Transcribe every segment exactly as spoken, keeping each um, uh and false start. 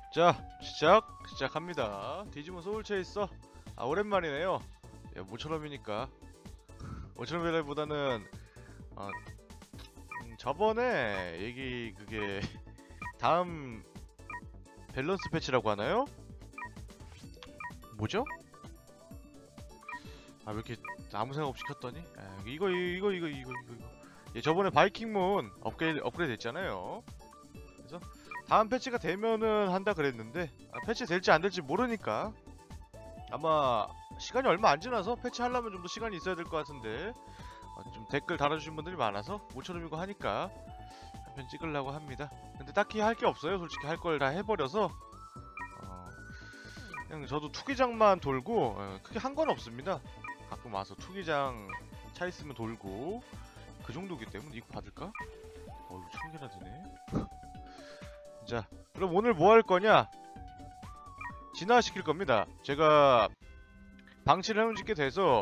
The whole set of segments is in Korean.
자, 시작! 시작합니다. 디지몬 소울체이서. 아, 오랜만이네요. 야, 모처럼이니까. 모처럼이라기보다는 어, 음, 저번에 얘기 그게 다음 밸런스 패치라고 하나요? 뭐죠? 아, 왜 이렇게 아무 생각 없이 켰더니? 아, 이거 이거 이거 이거 이거 이거 예, 저번에 바이킹문 업그레이드 업그레이드 됐잖아요. 그래서 다음 패치가 되면은 한다 그랬는데 아, 패치 될지 안 될지 모르니까 아마 시간이 얼마 안 지나서 패치하려면 좀 더 시간이 있어야 될 것 같은데 어, 좀 댓글 달아주신 분들이 많아서 모처럼이고 하니까 한 편 찍으려고 합니다. 근데 딱히 할 게 없어요. 솔직히 할 걸 다 해버려서 어, 그냥 저도 투기장만 돌고 어, 크게 한 건 없습니다. 가끔 와서 투기장 차 있으면 돌고 그 정도기 때문에 이거 받을까? 어 이거 천 개나 되네. 자, 그럼 오늘 뭐 할 거냐? 진화시킬 겁니다. 제가 방치를 해놓게 돼서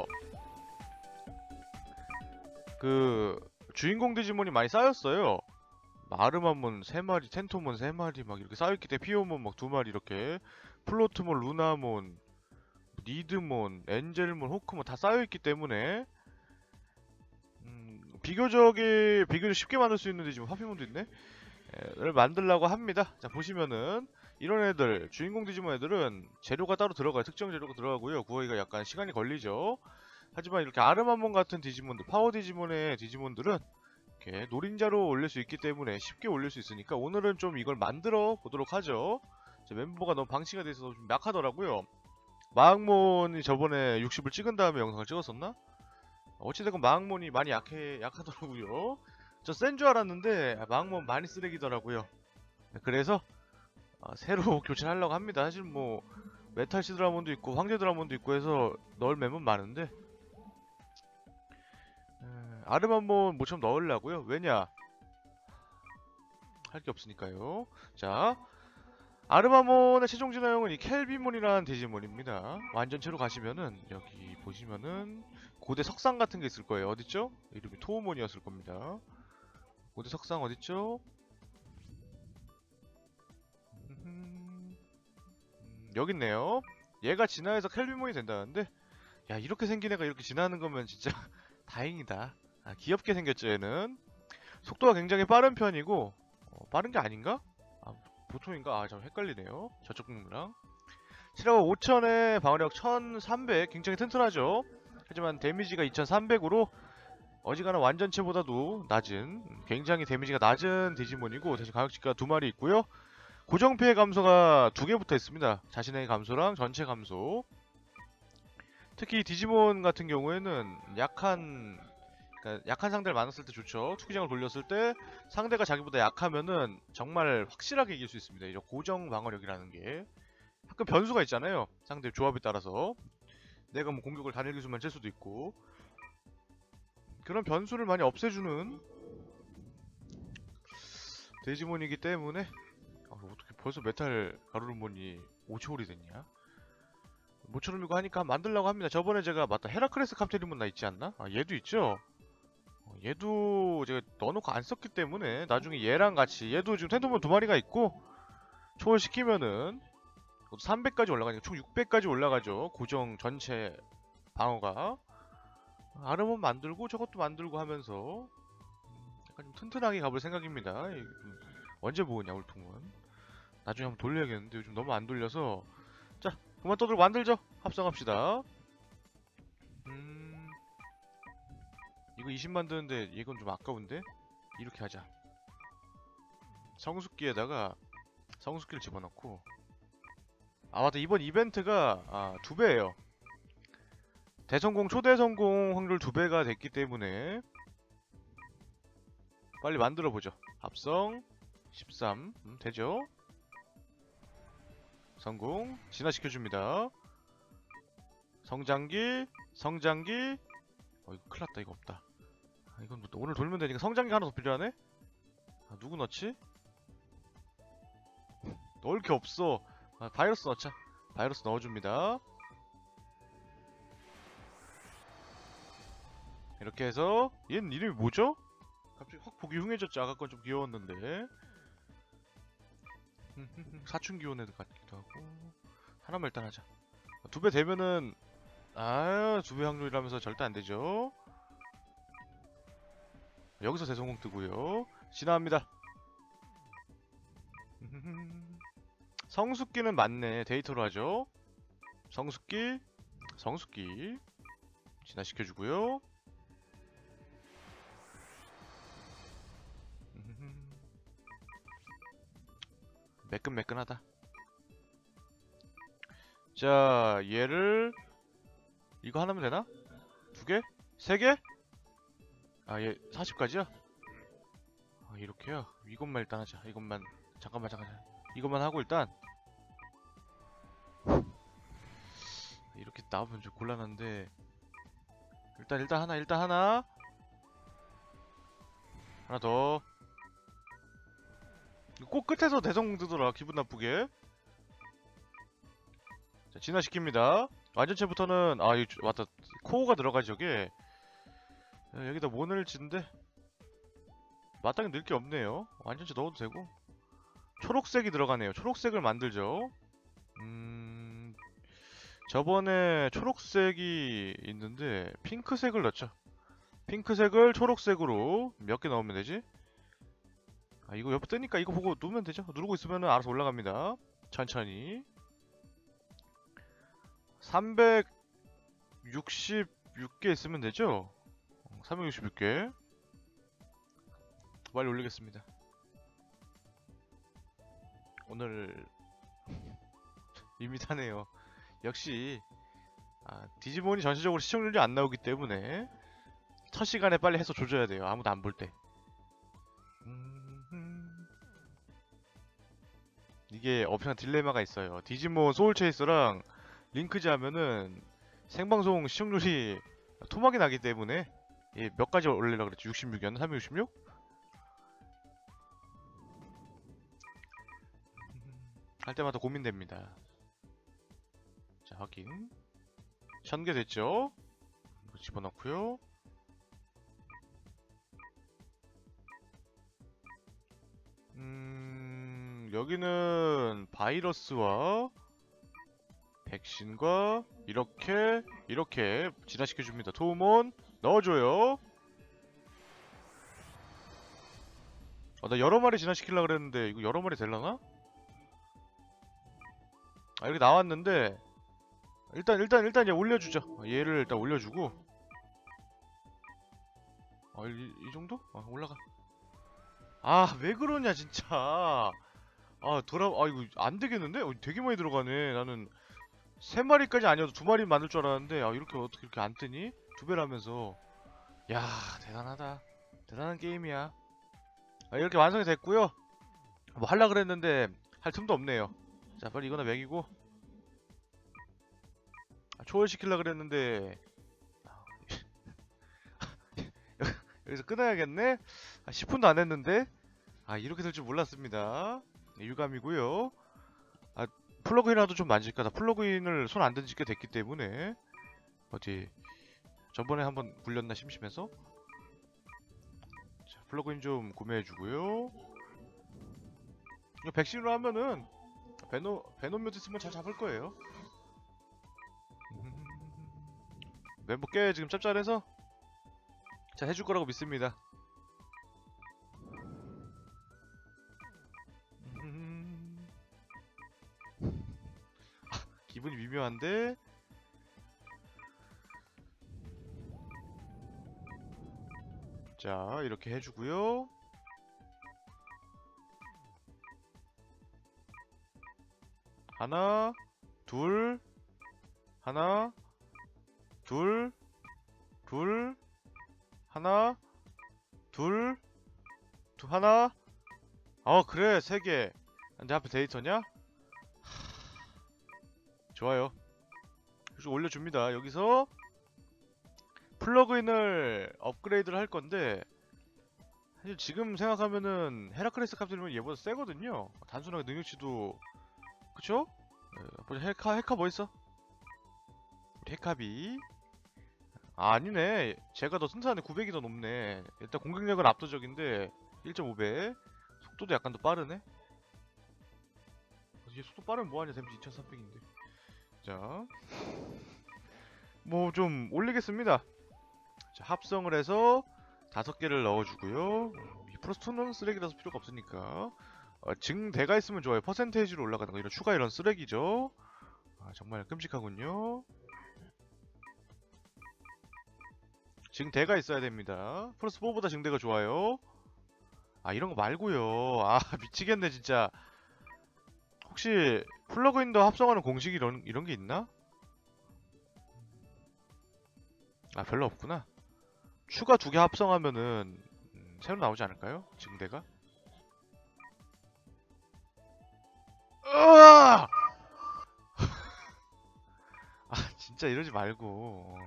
그 주인공 디지몬이 많이 쌓였어요. 마르마몬 세 마리, 텐토몬 세 마리 막 이렇게 쌓여있기 때문에 피오몬 막 두 마리 이렇게 플로트몬, 루나몬, 니드몬, 엔젤몬, 호크몬 다 쌓여있기 때문에 음, 비교적이 비교적 쉽게 만들 수 있는 디지몬 하피몬도 있네? 를 만들려고 합니다. 자, 보시면은 이런 애들, 주인공 디지몬 애들은 재료가 따로 들어가요. 특정 재료가 들어가고요. 구하기가 약간 시간이 걸리죠. 하지만 이렇게 아르마몬 같은 디지몬들, 파워 디지몬의 디지몬들은 이렇게 노린자로 올릴 수 있기 때문에 쉽게 올릴 수 있으니까 오늘은 좀 이걸 만들어 보도록 하죠. 제 멤버가 너무 방치가 돼 있어서 좀 약하더라고요. 마악몬이 저번에 육십을 찍은 다음에 영상을 찍었었나? 어찌됐건 마악몬이 많이 약해, 약하더라고요. 저 센 줄 알았는데 마악몬 많이 쓰레기더라고요. 그래서 아, 새로 교체를 하려고 합니다. 사실 뭐 메탈 시드라몬도 있고 황제 드라몬도 있고 해서 넣을 멤버는 많은데 에, 아르마몬 모처럼 넣으려고요. 왜냐? 할 게 없으니까요. 자, 아르마몬의 최종 진화형은 이 켈비몬이라는 디지몬입니다. 완전체로 가시면은 여기 보시면은 고대 석상 같은 게 있을 거예요. 어딨죠? 이름이 토우몬이었을 겁니다. 고대 석상 어딨죠? 음, 여기 있네요. 얘가 진화해서 켈비몬이 된다는데 야, 이렇게 생긴 애가 이렇게 진화하는 거면 진짜 다행이다. 아, 귀엽게 생겼죠, 얘는. 속도가 굉장히 빠른 편이고 어, 빠른 게 아닌가? 아, 보통인가? 아, 참 헷갈리네요. 저쪽 국무랑 실화가 오천에 방어력 천삼백, 굉장히 튼튼하죠. 하지만 데미지가 이천삼백으로 어지간한 완전체보다도 낮은, 굉장히 데미지가 낮은 디지몬이고 대신 가격치가 두 마리 있고요. 고정 피해 감소가 두 개 붙어 있습니다. 자신의 감소랑 전체 감소. 특히 디지몬 같은 경우에는 약한 그러니까 약한 상대를 만났을 때 좋죠. 투기장을 돌렸을 때 상대가 자기보다 약하면은 정말 확실하게 이길 수 있습니다. 이제 고정 방어력이라는 게 가끔 변수가 있잖아요. 상대 조합에 따라서 내가 뭐 공격을 단일 기술만 칠 수도 있고 그런 변수를 많이 없애주는 데지몬이기 때문에 아, 어떻게 벌써 메탈 가루르몬이 오초월이 됐냐? 모처럼 이거 하니까 만들려고 합니다. 저번에 제가 맞다 헤라크레스 캄테리몬 나 있지 않나? 아 얘도 있죠? 어, 얘도 제가 넣어놓고 안 썼기 때문에 나중에 얘랑 같이 얘도 지금 텐토몬 두 마리가 있고 초월시키면은 삼백까지 올라가니까 총 육백까지 올라가죠. 고정 전체 방어가. 아르몬 만들고 저것도 만들고 하면서 약간 좀 튼튼하게 가볼 생각입니다. 이 좀 언제 모으냐 울통은. 나중에 한번 돌려야겠는데 요즘 너무 안 돌려서. 자, 그만 떠들고 만들죠. 합성합시다. 음... 이거 이십 만드는데 이건 좀 아까운데? 이렇게 하자. 성숙기에다가 성숙기를 집어넣고 아 맞다, 이번 이벤트가 아, 두 배예요. 대성공, 초대성공 확률 두 배가 됐기 때문에 빨리 만들어보죠. 합성 십삼 음, 되죠? 성공 진화시켜줍니다. 성장기 성장기 어 이거 큰일났다. 이거 없다. 아, 이건 뭐 오늘 돌면 되니까 성장기 하나 더 필요하네? 아, 누구 넣지? 넣을 게 없어. 아, 바이러스 넣자. 바이러스 넣어줍니다. 이렇게 해서 얘는 이름이 뭐죠? 갑자기 확 보기 흉해졌지. 아까 건 좀 귀여웠는데 사춘기 온 애들 같기도 하고. 하나만 일단 하자. 두 배 되면은 아유 두 배 확률이라면서 절대 안 되죠. 여기서 대성공 뜨고요. 진화합니다. 성숙기는 맞네. 데이터로 하죠. 성숙기, 성숙기 진화시켜주고요. 매끈매끈하다. 자, 얘를 이거 하나면 되나? 두 개? 세 개? 아, 얘 사십까지야? 아, 이렇게요? 이것만 일단 하자. 이것만 잠깐만 잠깐만. 이것만 하고 일단 이렇게 나오면 좀 곤란한데 일단 일단 하나 일단 하나 하나 더. 꼭 끝에서 대성공 뜨더라. 기분 나쁘게. 자, 진화시킵니다. 완전체부터는 아 이거 맞다. 코어가 들어가지 저게. 야, 여기다 뭐 넣을지인데 마땅히 넣을 게 없네요. 완전체 넣어도 되고. 초록색이 들어가네요. 초록색을 만들죠. 음... 저번에 초록색이 있는데 핑크색을 넣죠. 핑크색을 초록색으로 몇 개 넣으면 되지? 아 이거 옆에 뜨니까 이거 보고 누르면 되죠. 누르고 있으면 알아서 올라갑니다. 천천히. 삼백육십육 개 있으면 되죠? 삼백육십육 개 빨리 올리겠습니다. 오늘 밋밋하네요. 역시 아, 디지몬이 전체적으로 시청률이 안 나오기 때문에 첫 시간에 빨리 해서 조져야 돼요. 아무도 안 볼 때. 이게 엄청난 딜레마가 있어요. 디지몬 소울체이서랑 링크즈 하면은 생방송 시청률이 토막이 나기 때문에 예, 몇 가지 올리려고 그랬지? 육십육이었나? 삼백육십육? 할 때마다 고민됩니다. 자, 확인. 천 개 됐죠? 이거 집어넣고요. 음... 여기는 바이러스와 백신과 이렇게 이렇게 진화시켜줍니다. 토우몬 넣어줘요. 아, 나 여러 마리 진화시키려고 그랬는데 이거 여러 마리 될라나? 아, 이렇게 나왔는데 일단 일단 일단 얘 올려주죠. 얘를 일단 올려주고 아, 이, 이 정도? 아, 올라가. 아, 왜 그러냐 진짜. 아, 돌아 아 이거 안 되겠는데? 어, 되게 많이 들어가네. 나는 세 마리까지 아니어도 두 마리 만들 줄 알았는데 아, 이렇게 어떻게 이렇게 안 뜨니? 두 배라면서. 야, 대단하다. 대단한 게임이야. 아, 이렇게 완성이 됐고요. 뭐 할라 그랬는데 할 틈도 없네요. 자, 빨리 이거나 먹이고. 아, 초월시키려 그랬는데 여기서 끊어야겠네? 아, 십 분도 안 했는데? 아, 이렇게 될 줄 몰랐습니다. 유감이고요. 아, 플러그인이라도 좀 만질까? 나 플러그인을 손 안 댄 지 꽤 됐기 때문에. 어디 저번에 한번 굴렸나 심심해서. 자, 플러그인 좀 구매해주고요. 이거 백신으로 하면은 베노, 베노뮤트 있으면 잘 잡을 거예요. 멤버 꽤 지금 짭짤해서 자, 해줄 거라고 믿습니다. 기분이 미묘한데. 자, 이렇게 해주고요. 하나, 둘, 하나, 둘, 둘, 하나, 둘, 두 하나. 어, 그래, 세 개. 내 앞에 데이터냐? 좋아요. 계속 올려줍니다. 여기서 플러그인을 업그레이드를 할 건데 사실 지금 생각하면은 헤라클레스 값들이면 얘보다 세거든요. 단순하게 능력치도 그쵸? 네, 헤카 헤카 뭐 있어? 헤카비. 아, 아니네. 제가 더 튼튼하네. 구백이 더 높네. 일단 공격력은 압도적인데 일 점 오 배. 속도도 약간 더 빠르네. 얘 속도 빠르면 뭐하냐. 데미지 이천삼백인데. 자, 뭐 좀 올리겠습니다. 자, 합성을 해서 다섯 개를 넣어주고요. 플러스 이는 쓰레기라서 필요가 없으니까. 어, 증대가 있으면 좋아요. 퍼센테이지로 올라가는 거. 이런 추가 이런 쓰레기죠. 아, 정말 끔찍하군요. 증대가 있어야 됩니다. 플러스 사보다 증대가 좋아요. 아, 이런 거 말고요. 아, 미치겠네 진짜. 혹시 플러그인도 합성하는 공식 이런 이런 게 있나? 아, 별로 없구나. 추가 두 개 합성하면은 음, 새로 나오지 않을까요? 증대가? 으아! 아, 진짜 이러지 말고.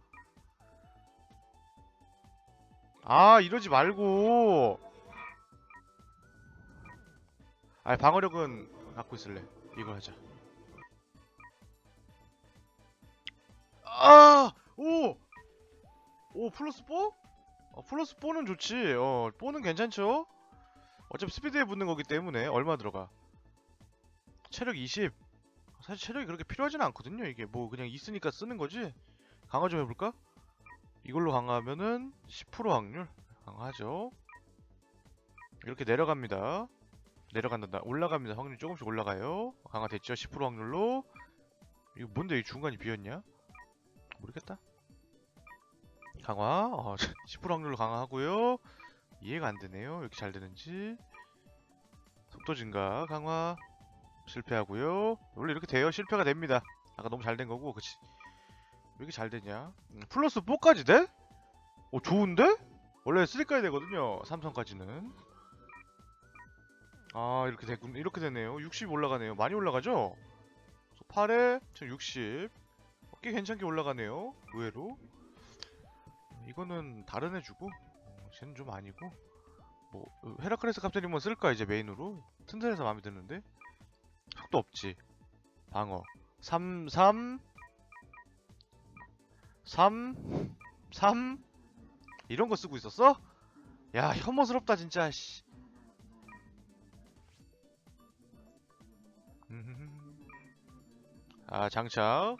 아, 이러지 말고. 아, 방어력은 갖고 있을래. 이거 하자. 아! 오! 오, 플러스 사? 어, 플러스 사는 좋지. 어, 사는 괜찮죠? 어차피 스피드에 붙는 거기 때문에. 얼마 들어가? 체력 이십. 사실 체력이 그렇게 필요하진 않거든요. 이게 뭐 그냥 있으니까 쓰는 거지. 강화 좀 해볼까? 이걸로 강화하면은 십 퍼센트 확률. 강화하죠. 이렇게 내려갑니다. 내려간다. 올라갑니다. 확률이 조금씩 올라가요. 강화됐죠? 십 퍼센트 확률로. 이거 뭔데 이 중간이 비었냐? 모르겠다. 강화. 어, 십 퍼센트 확률로 강화하고요. 이해가 안 되네요. 왜 이렇게 잘 되는지. 속도 증가. 강화. 실패하고요. 원래 이렇게 돼요. 실패가 됩니다. 아까 너무 잘 된 거고. 그치? 왜 이렇게 잘 되냐? 음, 플러스 사까지 돼? 오, 좋은데? 원래 삼까지 되거든요. 삼성까지는. 아, 이렇게 되군. 이렇게 되네요. 육십 올라가네요. 많이 올라가죠? 팔에 지금 육십. 꽤 괜찮게 올라가네요. 의외로. 이거는 다른 애 주고. 어, 쟤는 좀 아니고. 뭐 헤라클레스 캡틴이면 쓸까 이제 메인으로. 튼튼해서 마음에 드는데. 속도 없지. 방어. 삼, 삼. 삼. 삼. 이런 거 쓰고 있었어? 야, 혐오스럽다 진짜. 씨. 아, 장착.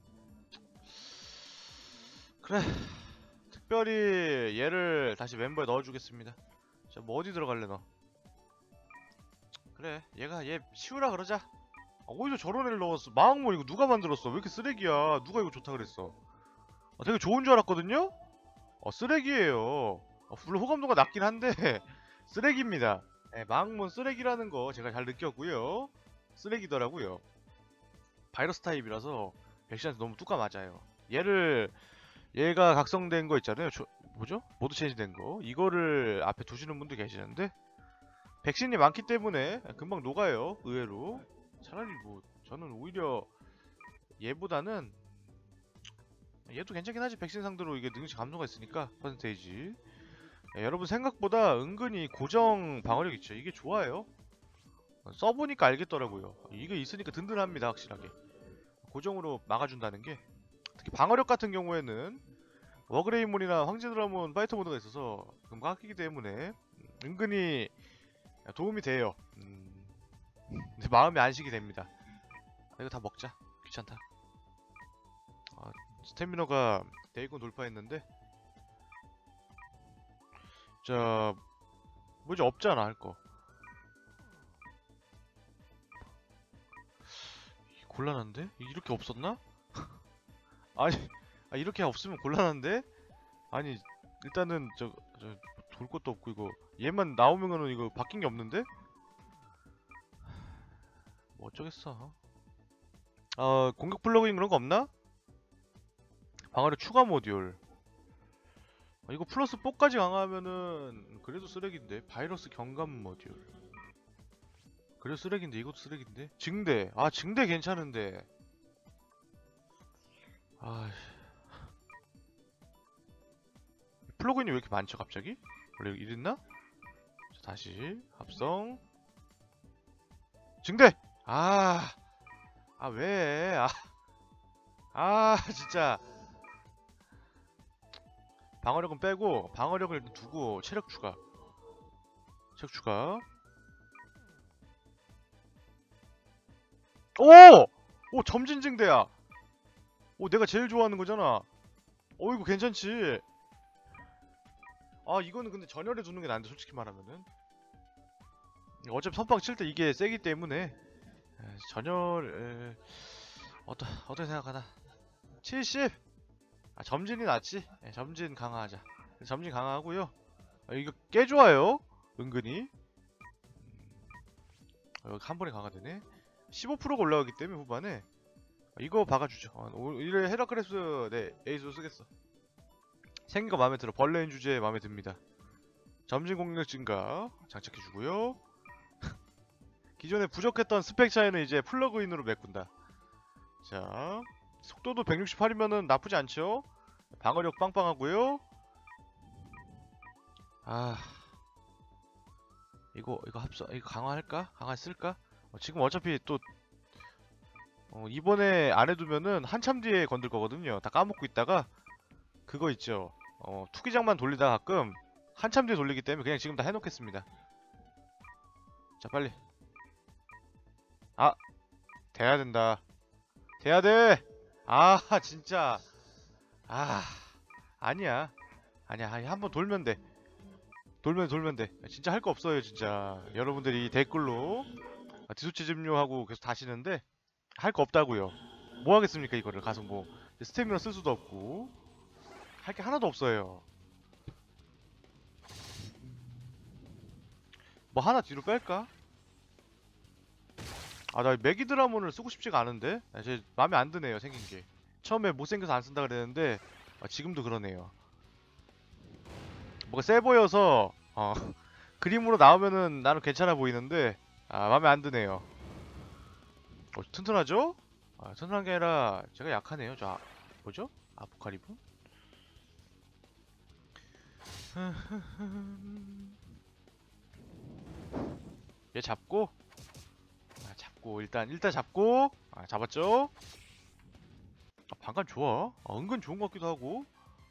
그래. 특별히 얘를 다시 멤버에 넣어주겠습니다. 자, 뭐 어디 들어갈래 너? 그래, 얘가 얘 치우라 그러자. 아, 어디서 저런 애를 넣었어? 마왕모 이거 누가 만들었어? 왜 이렇게 쓰레기야? 누가 이거 좋다 그랬어? 아, 되게 좋은 줄 알았거든요? 어, 쓰레기예요. 어, 물론 호감도가 낮긴 한데 쓰레기입니다. 네, 마왕몬 쓰레기라는 거 제가 잘 느꼈고요. 쓰레기더라고요. 바이러스 타입이라서 백신한테 너무 뚜까 맞아요. 얘를 얘가 각성된 거 있잖아요. 저, 뭐죠? 모드 체인지 된 거. 이거를 앞에 두시는 분도 계시는데 백신이 많기 때문에 금방 녹아요. 의외로. 차라리 뭐 저는 오히려 얘보다는 얘도 괜찮긴 하지. 백신 상대로 이게 능력치 감소가 있으니까 퍼센테이지. 예, 여러분 생각보다 은근히 고정 방어력 있죠. 이게 좋아요. 써보니까 알겠더라고요. 이게 있으니까 든든합니다. 확실하게 고정으로 막아준다는 게. 특히 방어력 같은 경우에는 워그레인몬이나 황제드라몬 파이터 모드가 있어서 금방 아끼기 때문에 은근히 도움이 돼요. 음... 근데 마음이 안식이 됩니다. 아, 이거 다 먹자. 귀찮다. 아, 스태미너가 데이건 돌파했는데 자 뭐지 없잖아 할거. 곤란한데? 이렇게 없었나? 아니 아, 이렇게 없으면 곤란한데? 아니 일단은 저 저 돌 것도 없고 이거 얘만 나오면은 이거 바뀐 게 없는데? 뭐 어쩌겠어. 어 공격 플러그인 그런 거 없나? 방어력 추가 모듈. 아, 이거 플러스 사까지 강화하면은 그래도 쓰레기인데. 바이러스 경감 모듈. 그래도 쓰레기인데. 이것도 쓰레기인데. 증대. 아 증대 괜찮은데. 아 플러그인이 왜 이렇게 많죠 갑자기? 원래 이랬나? 자, 다시 합성 증대! 아, 아 왜? 아, 아 진짜 방어력은 빼고 방어력을 두고 체력 추가. 체력 추가. 오! 오 점진증대야. 오 내가 제일 좋아하는 거잖아. 어 이거 괜찮지. 아 이거는 근데 전열에 두는 게 나은데 솔직히 말하면은 어차피 선빵 칠 때 이게 세기 때문에 에, 전열 에, 어떠 어떻게 생각하나? 칠십. 아 점진이 낫지. 예, 점진 강화하자. 점진 강화하고요. 아, 이거 꽤 좋아요. 은근히. 어, 여기 한 번에 강화되네. 십오 퍼센트가 올라가기 때문에 후반에 아, 이거 박아주죠. 어, 오히려 헤라크레스 네 에이스로 쓰겠어. 생긴 거 마음에 들어. 벌레인 주제 마음에 듭니다. 점진 공격 증가 장착해주고요. 기존에 부족했던 스펙 차이는 이제 플러그인으로 메꾼다. 자, 속도도 백육십팔이면은 나쁘지 않죠? 방어력 빵빵하고요. 아, 이거 이거 합성 이거 강화할까? 강화 쓸까? 어, 지금 어차피 또 어, 이번에 안 해두면은 한참 뒤에 건들 거거든요. 다 까먹고 있다가 그거 있죠. 어, 투기장만 돌리다 가끔 한참 뒤에 돌리기 때문에 그냥 지금 다 해놓겠습니다. 자, 빨리. 아, 돼야 된다. 돼야 돼. 아, 진짜. 아, 아니야. 아니야. 한번 돌면 돼. 돌면 돌면 돼. 진짜 할 거 없어요, 진짜. 여러분들이 댓글로 아, 디소치 점유하고 계속 다시는데 할 거 없다고요. 뭐 하겠습니까, 이거를 가서 뭐 스태미너 쓸 수도 없고 할 게 하나도 없어요. 뭐 하나 뒤로 뺄까? 아, 나 메기드라몬을 쓰고 싶지가 않은데? 아, 제 마음에 안 드네요, 생긴 게. 처음에 못생겨서 안 쓴다 그랬는데 아, 지금도 그러네요. 뭐가 세 보여서 어, 그림으로 나오면은 나는 괜찮아 보이는데 아, 마음에 안 드네요. 어, 튼튼하죠? 아, 튼튼한 게 아니라 제가 약하네요. 저 아, 뭐죠? 아포칼리브? 얘 잡고 아, 잡고 일단 일단 잡고 아, 잡았죠? 아, 방금 좋아. 아, 은근 좋은 것 같기도 하고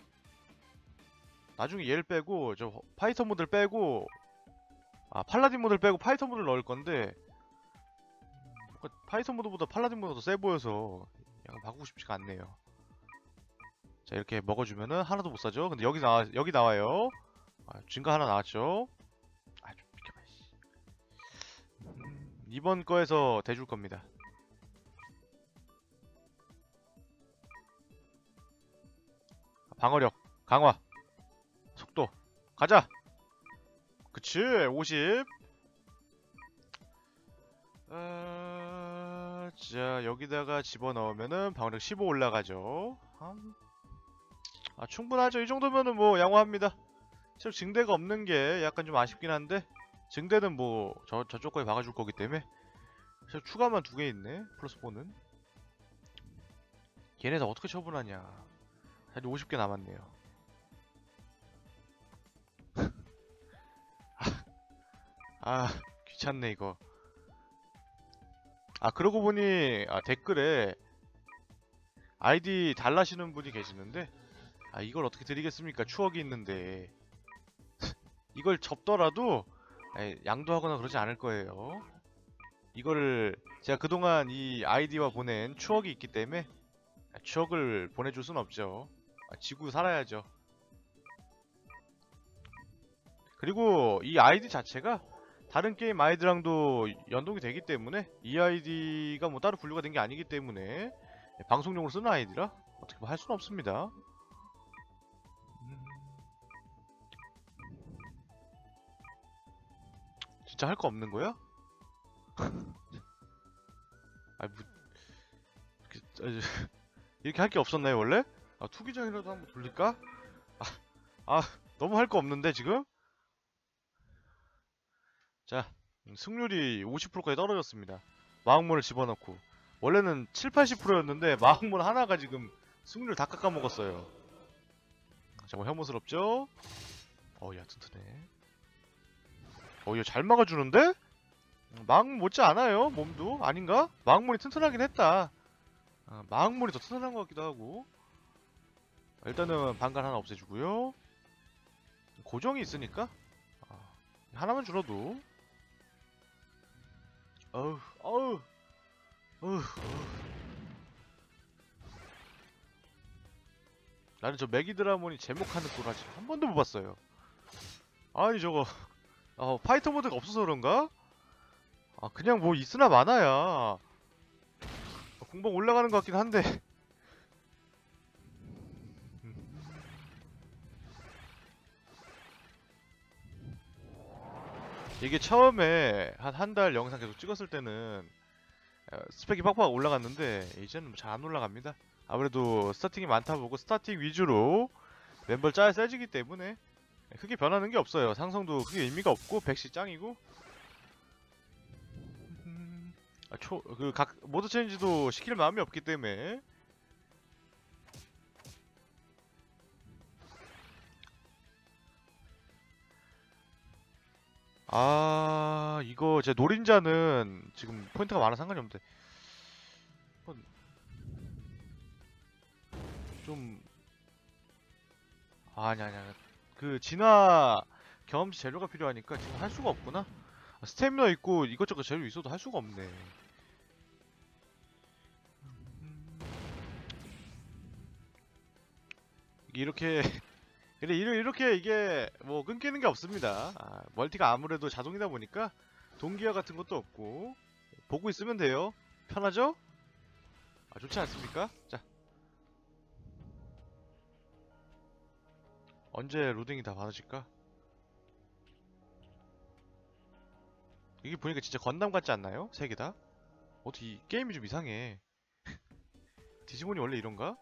나중에 얘를 빼고 저 파이터 모드를 빼고 아 팔라딘 모드를 빼고 파이터 모드를 넣을 건데 뭔가 파이터 모드보다 팔라딘 모드가 더 세 보여서 약간 바꾸고 싶지가 않네요. 자 이렇게 먹어주면은 하나도 못 사죠. 근데 여기 나와 여기 나와요. 아, 증가 하나 나왔죠. 아 좀 비켜봐. 씨. 음, 이번 거에서 대줄 겁니다. 방어력 강화 속도 가자. 그치 오십. 아, 자 여기다가 집어넣으면은 방어력 십오 올라가죠. 음, 아 충분하죠. 이 정도면은 뭐 양호합니다. 실 증대가 없는 게 약간 좀 아쉽긴 한데 증대는 뭐 저 저쪽 거에 박아줄 거기 때문에 실 추가만 두 개 있네. 플러스 사는 걔네들 어떻게 처분하냐. 사실 오십 개 남았네요. 아 귀찮네 이거. 아 그러고 보니 아, 댓글에 아이디 달라시는 분이 계시는데 아 이걸 어떻게 드리겠습니까? 추억이 있는데 이걸 접더라도 에이, 양도하거나 그러지 않을 거예요. 이거를 제가 그동안 이 아이디와 보낸 추억이 있기 때문에 추억을 보내줄 순 없죠. 아, 지구 살아야죠. 그리고 이 아이디 자체가 다른 게임 아이디랑도 연동이 되기 때문에 이 아이디가 뭐 따로 분류가 된 게 아니기 때문에 방송용으로 쓰는 아이디라 어떻게 뭐 할 수는 없습니다. 음, 진짜 할 거 없는 거야? 아니 뭐 그, 아, 이렇게 할 게 없었나요 원래? 아 투기장이라도 한번 돌릴까? 아, 아 너무 할 거 없는데 지금? 자 음, 승률이 오십 퍼센트까지 떨어졌습니다. 마흑문을 집어넣고 원래는 칠, 팔십 퍼센트였는데 마흑문 하나가 지금 승률 다 깎아먹었어요. 정말 혐오스럽죠? 어야 튼튼해. 어야 잘 막아주는데? 마흑문 못지 않아요 몸도 아닌가? 마흑문이 튼튼하긴 했다. 아, 마흑문이 더 튼튼한 것 같기도 하고. 일단은 방간 하나 없애주고요. 고정이 있으니까 아, 하나만 줄어도 어우 어우 어휴. 나는 저 메기드라몬이 제목하는 꼬라지 한 번도 못 봤어요. 아니 저거 어, 파이터 모드가 없어서 그런가? 아 그냥 뭐 있으나 마나야. 공방 올라가는 것 같긴 한데. 이게 처음에 한 한 달 영상 계속 찍었을 때는 어, 스펙이 빡빡 올라갔는데 이제는 잘 안 올라갑니다. 아무래도 스타팅이 많다 보고 스타팅 위주로 멤버를 짜야 세지기 때문에 크게 변하는 게 없어요. 상성도 크게 의미가 없고 백시 짱이고 아, 초, 그 각 모드 체인지도 시킬 마음이 없기 때문에. 아 이거 제 노린자는 지금 포인트가 많아 상관이 없는데 좀 아니 아니 아니 그 진화 경험치 재료가 필요하니까 지금 할 수가 없구나. 아, 스태미너 있고 이것저것 재료 있어도 할 수가 없네. 이게 이렇게 근데 이르- 이렇게 이게 뭐 끊기는 게 없습니다. 아, 멀티가 아무래도 자동이다 보니까 동기화 같은 것도 없고 보고 있으면 돼요. 편하죠? 아, 좋지 않습니까? 자, 언제 로딩이 다 받아질까? 이게 보니까 진짜 건담 같지 않나요? 세 개 다? 어떻게 이 게임이 좀 이상해. 디지몬이 원래 이런가?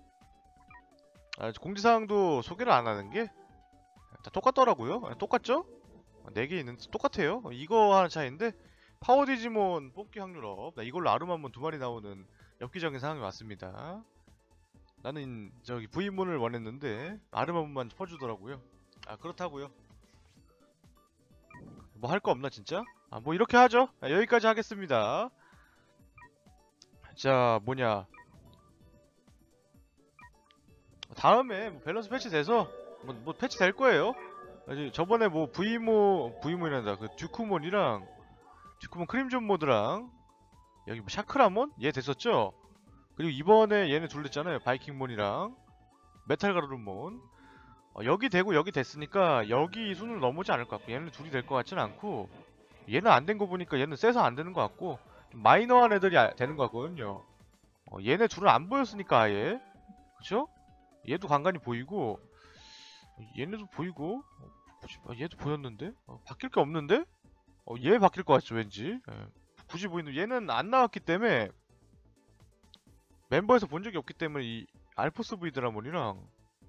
아, 공지사항도 소개를 안 하는 게 다 똑같더라고요. 아, 똑같죠? 네 개 있는데 똑같아요. 이거 하나 차이인데 파워 디지몬 뽑기 확률 업. 나 이걸로 아르마몬 두 마리 나오는 엽기적인 상황이 왔습니다. 나는 저기 브이몬을 원했는데 아르마몬만 퍼주더라고요. 아 그렇다고요. 뭐 할 거 없나 진짜? 아 뭐 이렇게 하죠. 아, 여기까지 하겠습니다. 자 뭐냐 다음에 뭐 밸런스 패치돼서 뭐, 뭐 패치 될 거예요. 아직 저번에 뭐 브이모 브이몬이란다 그 듀크몬이랑 듀크몬 크림존 모드랑 여기 뭐 샤크라몬 얘 됐었죠. 그리고 이번에 얘네 둘 됐잖아요. 바이킹몬이랑 메탈 가루몬. 어, 여기 되고 여기 됐으니까 여기 순으로 넘어오지 않을 것 같고 얘는 둘이 될 것 같지는 않고 얘는 안 된 거 보니까 얘는 세서 안 되는 것 같고 좀 마이너한 애들이 아- 되는 것 같거든요. 어, 얘네 둘은 안 보였으니까 아예 그쵸? 얘도 간간히 보이고 얘네도 보이고 어, 뭐지? 아, 얘도 보였는데? 어, 바뀔 게 없는데? 어, 얘 바뀔 것 같죠 왠지. 예. 굳이 보이는데 얘는 안 나왔기 때문에 멤버에서 본 적이 없기 때문에 이 알포스 V 드라몬이랑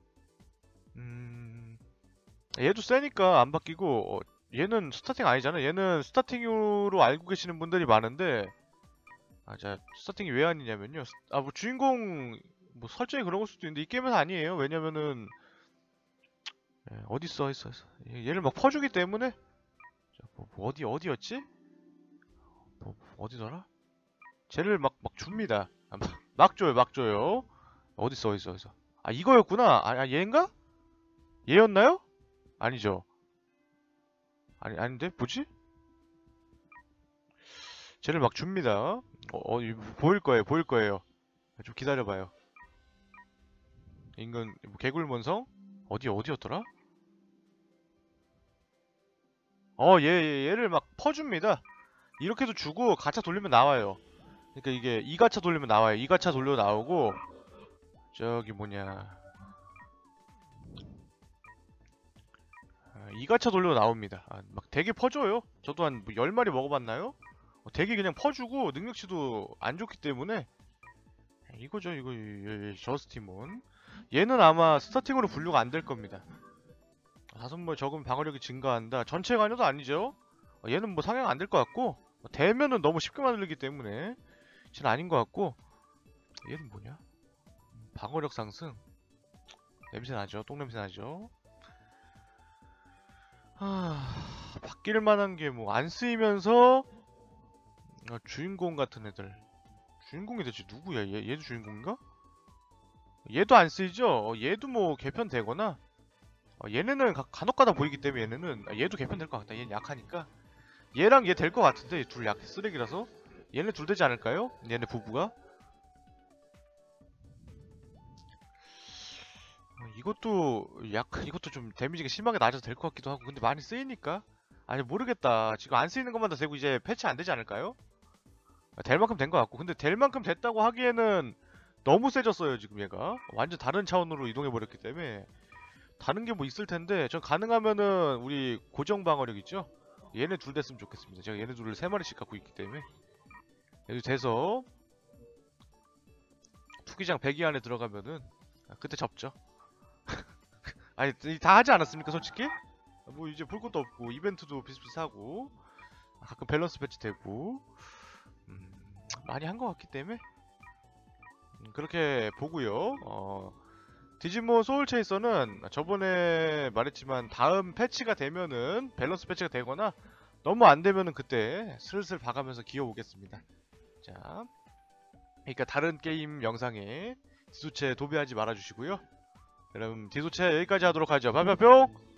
음 얘도 세니까 안 바뀌고 어, 얘는 스타팅 아니잖아. 얘는 스타팅으로 알고 계시는 분들이 많은데 아, 자 스타팅이 왜 아니냐면요. 아 뭐 주인공 뭐 설정이 그런 걸 수도 있는데 이 게임은 아니에요. 왜냐면은 예, 어디 있어 있어 있어 얘를 막 퍼주기 때문에 자, 뭐, 뭐 어디 어디였지? 뭐, 어디더라? 쟤를 막 막 줍니다. 아, 막, 막 줘요 막 줘요. 어딨어 어딨어 어딨어. 아 이거였구나. 아, 아 얘인가? 얘였나요? 아니죠. 아니 아닌데 뭐지? 쟤를 막 줍니다. 어, 어 이거 보일 거예요 보일 거예요. 좀 기다려봐요. 인근 뭐 개굴몬성? 어디 어디였더라? 어 얘, 얘 얘를 막 퍼줍니다. 이렇게도 주고 가차 돌리면 나와요. 그러니까 이게 이 가차 돌리면 나와요. 이 가차 돌려 나오고 저기 뭐냐 아, 이 가차 돌려 나옵니다. 아, 막 되게 퍼줘요. 저도 한 뭐 열 마리 먹어봤나요? 어, 되게 그냥 퍼주고 능력치도 안 좋기 때문에 이거죠 이거 이- 이- 저스티몬. 얘는 아마 스타팅으로 분류가 안 될 겁니다. 다섯 번 적으면 방어력이 증가한다. 전체 관여도 아니죠. 어, 얘는 뭐 상향 안 될 것 같고 어, 되면은 너무 쉽게 만들기 때문에 쟤는 아닌 것 같고 얘는 뭐냐? 방어력 상승. 냄새 나죠? 똥 냄새 나죠? 하... 바뀔 만한 게 뭐 안 쓰이면서 어, 주인공 같은 애들. 주인공이 대체 누구야? 얘, 얘도 주인공인가? 얘도 안 쓰이죠? 어, 얘도 뭐 개편되거나 어, 얘네는 가, 간혹가다 보이기 때문에 얘네는 아, 얘도 개편될 것 같다. 얘는 약하니까 얘랑 얘 될 것 같은데 둘 약 쓰레기라서 얘네 둘 되지 않을까요? 얘네 부부가? 어, 이것도 약간 이것도 좀 데미지가 심하게 낮아도 될 것 같기도 하고 근데 많이 쓰이니까 아니 모르겠다. 지금 안 쓰이는 것만 더 되고 이제 패치 안 되지 않을까요? 아, 될 만큼 된 것 같고 근데 될 만큼 됐다고 하기에는 너무 세졌어요 지금 얘가 완전 다른 차원으로 이동해 버렸기 때문에 다른 게 뭐 있을 텐데 전 가능하면은 우리 고정 방어력 있죠? 얘네 둘 됐으면 좋겠습니다. 제가 얘네 둘을 세 마리씩 갖고 있기 때문에 여기 돼서 투기장 백 위 안에 들어가면은 아, 그때 접죠. 아니 다 하지 않았습니까 솔직히? 뭐 이제 볼 것도 없고 이벤트도 비슷비슷하고 가끔 밸런스 배치 되고 음, 많이 한 것 같기 때문에 음, 그렇게 보고요. 어, 디지몬 소울 체이서는 저번에 말했지만 다음 패치가 되면은 밸런스 패치가 되거나 너무 안 되면은 그때 슬슬 봐가면서 기어오겠습니다. 자, 그러니까 다른 게임 영상에 디소체 도배하지 말아주시고요. 그럼 디소체 여기까지 하도록 하죠. 빠빠뿅!